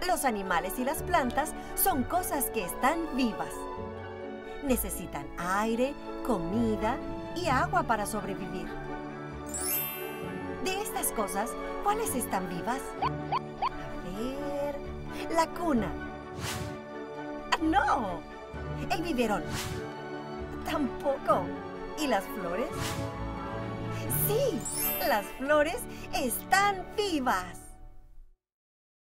Los animales y las plantas son cosas que están vivas. Necesitan aire, comida y agua para sobrevivir. De estas cosas, ¿cuáles están vivas? A ver... La cuna. ¡No! El biberón. Tampoco. ¿Y las flores? ¡Sí! Las flores están vivas.